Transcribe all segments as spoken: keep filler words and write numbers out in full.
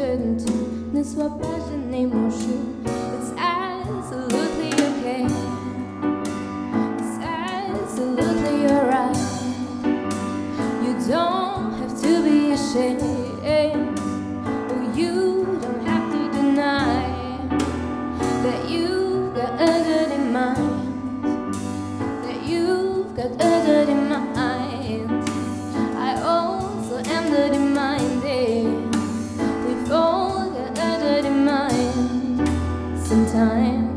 uncertainty, ne sois pas gêné mon chou. It's absolutely okay. It's absolutely alright. You don't have to be ashamed. Oh, you don't have to deny that you've got a dirty mind. That you've got a dirty mind. I also am dirty minded. We've all got a dirty mind. Sometimes.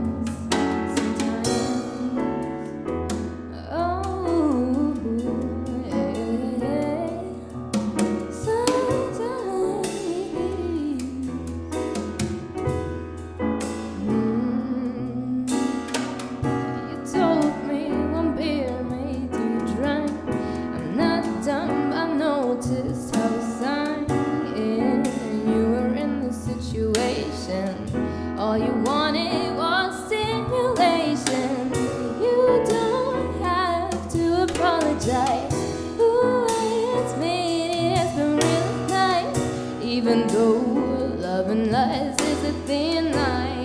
All you wanted was stimulation. You don't have to apologize. Ooh, it's me, it's been real nice. Even though love and lies is a thin line.